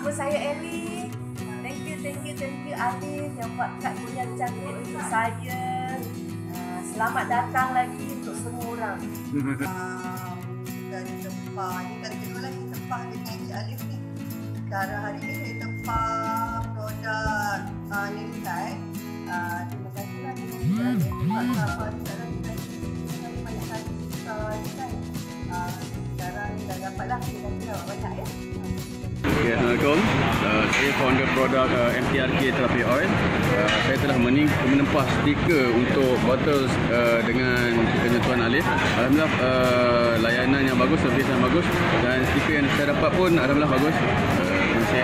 Nama saya Ellie. Thank you Alif yang buat kad kuliah cantik untuk saya. Selamat datang lagi untuk semua orang. Kita di tempah ni kali kedua lagi tempah dengan Encik Alif ni. Sekarang hari ni saya tempah produk Nilai. Terima kasihlah Encik Alif buat sahabat sekarang kita banyak kali kita design. Sekarang dah dapatlah kita banyak ya. Okay, Assalamualaikum. Saya founder produk MTRK Terapi Oil. Saya telah menempah stiker untuk botol dengan ketentuan Alif. Alhamdulillah layanan yang bagus, servis yang bagus, dan stiker yang saya dapat pun alhamdulillah bagus. Terima kasih.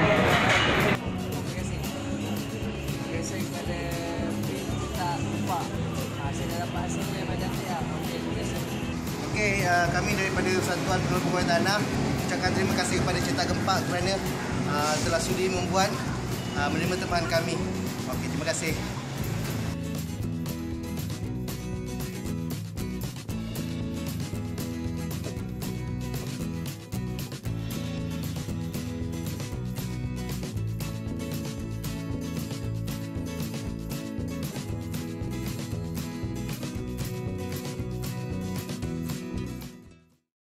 Okey, kami daripada Satuan Pengelolaan Tanah ucapkan terima kasih kepada Cetak Gempak kerana telah sudi membuat menerima tempahan kami. Okey, terima kasih.